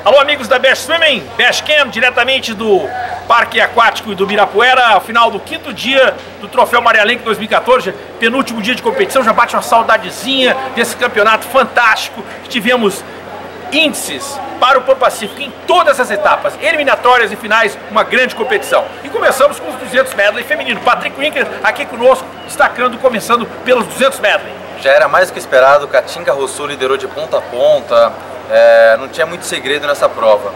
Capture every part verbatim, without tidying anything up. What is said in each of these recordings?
Alô, amigos da Best Swimming, Best Cam, diretamente do Parque Aquático do Ibirapuera, ao final do quinto dia do Troféu Maria Lenk dois mil e quatorze, penúltimo dia de competição. Já bate uma saudadezinha desse campeonato fantástico. Tivemos índices para o Pan Pacífico em todas as etapas, eliminatórias e finais, uma grande competição. E começamos com os duzentos medley feminino. Patrick Winkler aqui conosco, destacando, começando pelos duzentos medley. Já era mais do que esperado, Katinka Rousseau liderou de ponta a ponta, é, não tinha muito segredo nessa prova.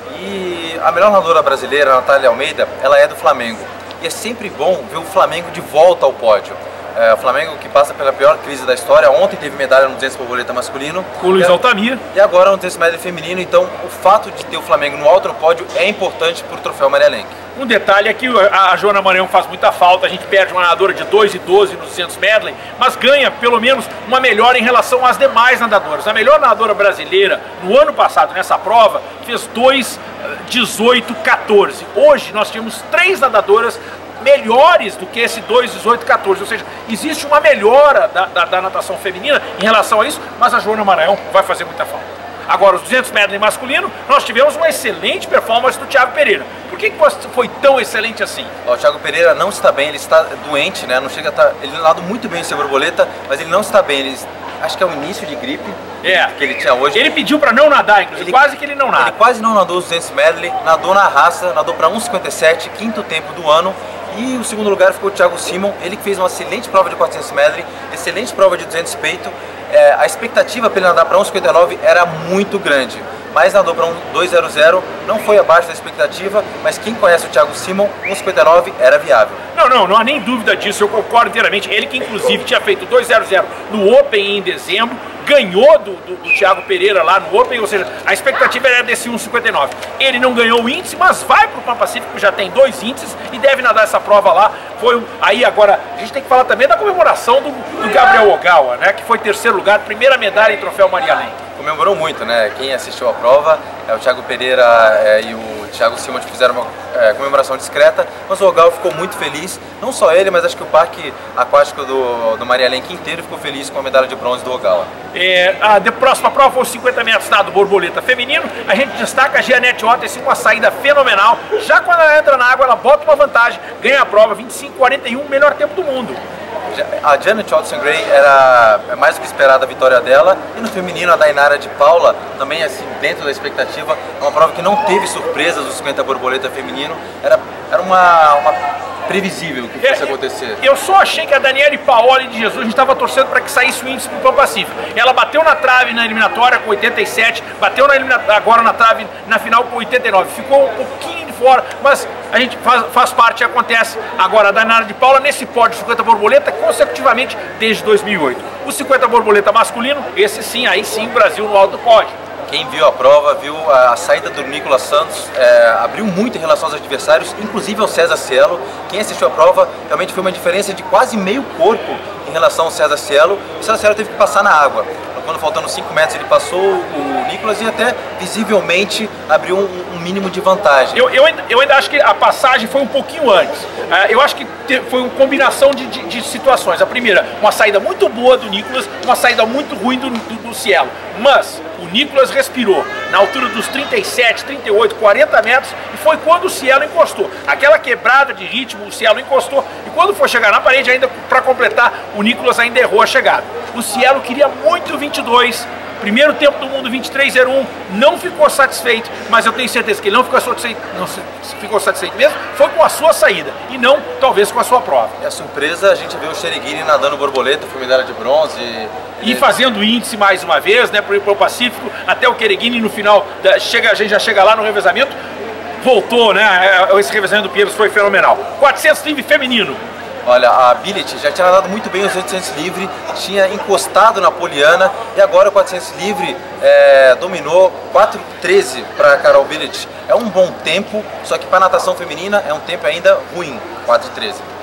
E a melhor nadadora brasileira, a Natália Almeida, ela é do Flamengo. E é sempre bom ver o Flamengo de volta ao pódio. É, o Flamengo que passa pela pior crise da história. Ontem teve medalha no duzentos borboleta masculino. Com o Luiz Altamir. E agora no duzentos medley feminino. Então o fato de ter o Flamengo no alto no pódio é importante para o Troféu Maria Lenk. Um detalhe é que a Joana Maranhão faz muita falta. A gente perde uma nadadora de dois e doze nos duzentos medley, mas ganha pelo menos uma melhora em relação às demais nadadoras. A melhor nadadora brasileira no ano passado nessa prova fez dois dezoito quatorze. Hoje nós tínhamos três nadadoras melhores do que esse dois dezoito quatorze, ou seja, existe uma melhora da, da, da natação feminina em relação a isso, mas a Joana Maranhão vai fazer muita falta. Agora, os duzentos medley masculino, nós tivemos uma excelente performance do Thiago Pereira. Por que, que foi tão excelente assim? O Thiago Pereira não está bem, ele está doente, né? Não chega a estar, ele nada muito bem sem borboleta, mas ele não está bem. Ele, acho que é o início de gripe é. que ele tinha hoje. Ele pediu para não nadar, inclusive, ele, quase que ele não nada. Ele quase não nadou os duzentos medley, nadou na raça, nadou para um cinquenta e sete, quinto tempo do ano. E o segundo lugar ficou o Thiago Simon, ele que fez uma excelente prova de quatrocentos medley, excelente prova de duzentos peito. É, a expectativa para ele nadar para um cinquenta e nove era muito grande, mas nadou para um dois zero zero, não foi abaixo da expectativa, mas quem conhece o Thiago Simon, um cinquenta e nove era viável. Não, não, não há nem dúvida disso, eu concordo inteiramente. Ele que inclusive tinha feito dois zero zero no Open em dezembro, ganhou do, do, do Thiago Pereira lá no Open, ou seja, a expectativa era desse um cinquenta e nove. Ele não ganhou o índice, mas vai para o Pan Pacífico, já tem dois índices e deve nadar essa prova lá. Foi aí agora, a gente tem que falar também da comemoração do, do Gabriel Ogawa, né, que foi terceiro lugar, primeira medalha em Troféu Maria Lenk. Comemorou muito, né? Quem assistiu a prova, é, o Thiago Pereira é, e o Thiago Simon fizeram uma é, comemoração discreta, mas o Ogawa ficou muito feliz, não só ele, mas acho que o Parque Aquático do, do Maria Lenk inteiro ficou feliz com a medalha de bronze do Ogawa. É, a de próxima prova foi os cinquenta metros nado borboleta feminino. A gente destaca a Jeanette Ottesen com uma saída fenomenal. Já quando ela entra na água, ela bota uma vantagem, ganha a prova, vinte e cinco quarenta e um, melhor tempo do mundo. A Janet Ottesen Gray era mais do que esperada a vitória dela, e no feminino a Dainara de Paula também assim dentro da expectativa. É uma prova que não teve surpresas do cinquenta borboleta feminino, era, era uma, uma previsível que fosse é, acontecer. Eu só achei que a Daniele Paoli de Jesus, a gente estava torcendo para que saísse o índice para o Pan Pacífico. Ela bateu na trave na eliminatória com oitenta e sete, bateu na agora na trave na final com oitenta e nove, ficou um pouquinho de fora, mas a gente faz, faz parte e acontece. Agora a Dainara de Paula nesse pódio cinquenta borboleta consecutivamente desde dois mil e oito. O cinquenta borboleta masculino, esse sim, aí sim o Brasil no alto pódio. Quem viu a prova, viu a saída do Nicolas Santos, é, abriu muito em relação aos adversários, inclusive ao César Cielo. Quem assistiu a prova, realmente foi uma diferença de quase meio corpo em relação ao César Cielo. O César Cielo teve que passar na água. Quando faltando cinco metros ele passou o Nicolas e até visivelmente abriu um, um mínimo de vantagem. Eu, eu, ainda, eu ainda acho que a passagem foi um pouquinho antes. Uh, eu acho que te, foi uma combinação de, de, de situações. A primeira, uma saída muito boa do Nicolas, uma saída muito ruim do, do, do Cielo. Mas o Nicolas respirou na altura dos trinta e sete, trinta e oito, quarenta metros e foi quando o Cielo encostou. Aquela quebrada de ritmo, o Cielo encostou e quando foi chegar na parede, ainda para completar, o Nicolas ainda errou a chegada. O Cielo queria muito vinte e dois, primeiro tempo do mundo vinte e três zero um, não ficou satisfeito, mas eu tenho certeza que ele não ficou satisfeito, não ficou satisfeito mesmo, foi com a sua saída e não talvez com a sua prova. E a surpresa, a gente vê o Shereguini nadando borboleta, foi medalha de bronze. E fazendo índice mais uma vez, né, para o Pacífico, até o Keregini no final, da, chega, a gente já chega lá no revezamento, voltou, né, esse revezamento do Pietros foi fenomenal. quatrocentos livre feminino. Olha, a Billet já tinha nadado muito bem os oitocentos livre, tinha encostado na Poliana e agora o quatrocentos livre é, dominou quatro treze para a Carol Billet. É um bom tempo, só que para a natação feminina é um tempo ainda ruim, quatro treze.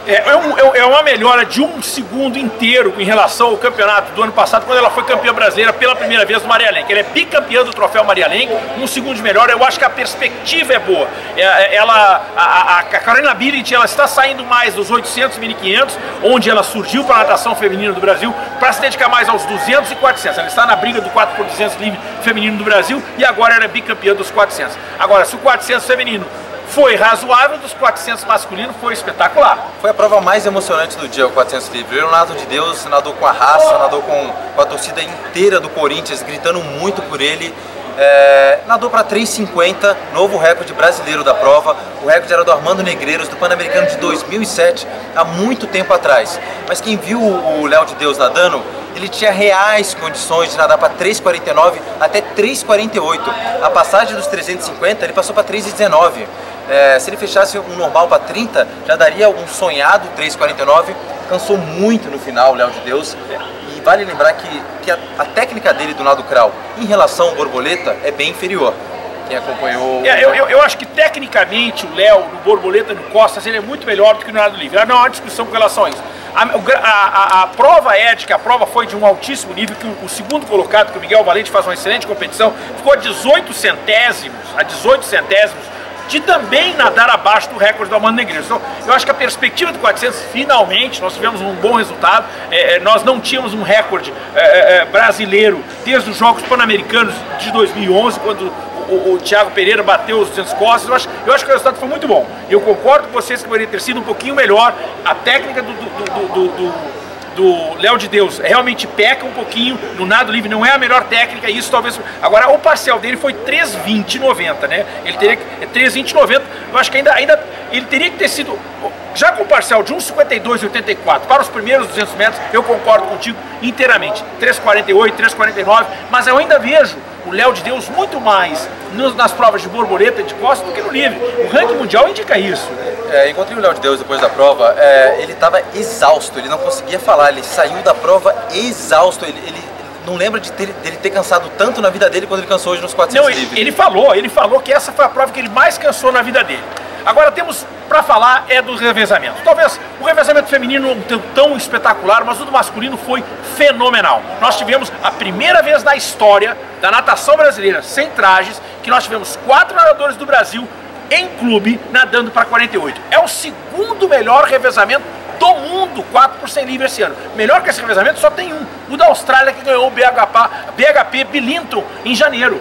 É, é, um, é uma melhora de um segundo inteiro em relação ao campeonato do ano passado, quando ela foi campeã brasileira pela primeira vez no Maria Lenk. Ela é bicampeã do troféu Maria Lenk, um segundo de melhor. Eu acho que a perspectiva é boa. É, ela, a, a Carolina Billet, ela está saindo mais dos oitocentos, mil e quinhentos, onde ela surgiu para a natação feminina do Brasil, para se dedicar mais aos duzentos e quatrocentos. Ela está na briga do quatro por duzentos livre feminino do Brasil e agora ela é bicampeã dos quatrocentos. Agora, se o quatrocentos feminino foi razoável, dos quatrocentos masculinos foi espetacular. Foi a prova mais emocionante do dia, o quatrocentos livre. O Leonardo de Deus nadou com a raça, nadou com, com a torcida inteira do Corinthians, gritando muito por ele. É, nadou para três e cinquenta, novo recorde brasileiro da prova. O recorde era do Armando Negreiros, do Pan-Americano de dois mil e sete, há muito tempo atrás. Mas quem viu o Léo de Deus nadando, ele tinha reais condições de nadar para três e quarenta e nove até três e quarenta e oito. A passagem dos trezentos e cinquenta, ele passou para três e dezenove. É, se ele fechasse um normal para trinta, já daria um sonhado três e quarenta e nove. Cansou muito no final o Léo de Deus. E vale lembrar que, que a, a técnica dele do nado crawl em relação ao borboleta é bem inferior. Quem acompanhou... É, eu, eu, eu acho que tecnicamente o Léo, no borboleta, no costas, ele é muito melhor do que no nado livre. Não há discussão com relação a isso. A, a, a, a prova ética, a prova foi de um altíssimo nível, que o, o segundo colocado, que o Miguel Valente faz uma excelente competição, ficou a dezoito centésimos, a dezoito centésimos, de também nadar abaixo do recorde do Armando Negreiros. Então, eu acho que a perspectiva do quatrocentos, finalmente, nós tivemos um bom resultado. É, nós não tínhamos um recorde é, é, brasileiro desde os Jogos Pan-Americanos de dois mil e onze, quando o, o Thiago Pereira bateu os duzentos costas. Eu acho, eu acho que o resultado foi muito bom. Eu concordo com vocês que poderia ter sido um pouquinho melhor. A técnica do, do, do, do, do do Léo de Deus realmente peca um pouquinho no nado livre, não é a melhor técnica, isso talvez... Agora, o parcial dele foi três e vinte e noventa, né? Ele teria que... três e vinte e noventa, eu acho que ainda, ainda... Ele teria que ter sido... Já com o parcial de um e cinquenta e dois e oitenta e quatro para os primeiros duzentos metros, eu concordo contigo inteiramente. três e quarenta e oito, três e quarenta e nove, mas eu ainda vejo o Léo de Deus muito mais nas provas de borboleta e de costas do que no livre. O ranking mundial indica isso. É, encontrei o Léo de Deus depois da prova, é, ele estava exausto, ele não conseguia falar, ele saiu da prova exausto, ele, ele não lembra de ter, dele ter cansado tanto na vida dele quando ele cansou hoje nos quatrocentos não, livres. Ele falou, ele falou que essa foi a prova que ele mais cansou na vida dele. Agora temos para falar é do revezamento. Talvez o revezamento feminino não tão, tão espetacular, mas o do masculino foi fenomenal. Nós tivemos a primeira vez na história da natação brasileira sem trajes que nós tivemos quatro nadadores do Brasil em clube nadando para quarenta e oito. É o segundo melhor revezamento do mundo, quatro por cem livre esse ano. Melhor que esse revezamento só tem um, o da Austrália, que ganhou o B H P Billington em janeiro.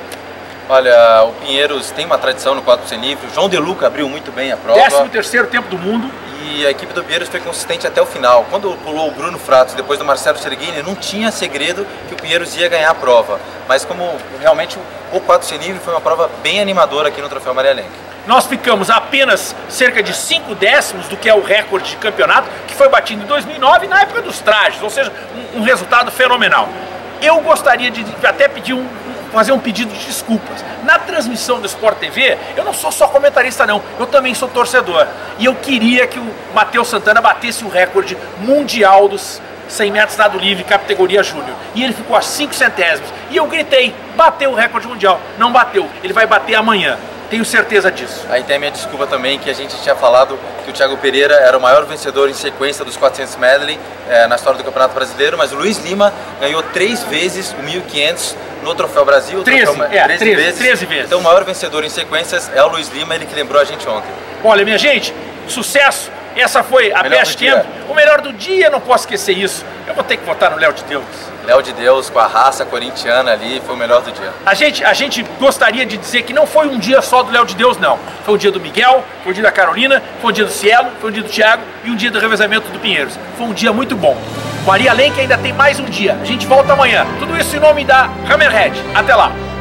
Olha, o Pinheiros tem uma tradição no quatro por cem livre, o João De Luca abriu muito bem a prova. décimo terceiro tempo do mundo. E a equipe do Pinheiros foi consistente até o final. Quando pulou o Bruno Fratos depois do Marcelo Serguini, não tinha segredo que o Pinheiros ia ganhar a prova. Mas como realmente o quatro por cem livre foi uma prova bem animadora aqui no Troféu Maria Lenk. Nós ficamos a apenas cerca de cinco décimos do que é o recorde de campeonato, que foi batido em dois mil e nove, na época dos trajes, ou seja, um, um resultado fenomenal. Eu gostaria de até pedir um, fazer um pedido de desculpas. Na transmissão do Sport T V, eu não sou só comentarista não, eu também sou torcedor. E eu queria que o Matheus Santana batesse o recorde mundial dos cem metros nado livre, categoria júnior. E ele ficou a cinco centésimos. E eu gritei, bateu o recorde mundial. Não bateu, ele vai bater amanhã. Tenho certeza disso. Aí tem a minha desculpa também, que a gente tinha falado que o Thiago Pereira era o maior vencedor em sequência dos quatrocentos medley é, na história do Campeonato Brasileiro, mas o Luiz Lima ganhou três vezes o mil e quinhentos no Troféu Brasil. treze, troféu, é, treze, treze, vezes. treze vezes. Então o maior vencedor em sequências é o Luiz Lima, ele que lembrou a gente ontem. Olha, minha gente, sucesso. Essa foi a Best Camp. O melhor do dia, não posso esquecer isso. Eu vou ter que votar no Léo de Deus. Léo de Deus, com a raça corintiana ali, foi o melhor do dia. A gente, a gente gostaria de dizer que não foi um dia só do Léo de Deus, não. Foi um dia do Miguel, foi um dia da Carolina, foi um dia do Cielo, foi um dia do Thiago e um dia do revezamento do Pinheiros. Foi um dia muito bom. Maria Lenk ainda tem mais um dia. A gente volta amanhã. Tudo isso em nome da Hammerhead. Até lá.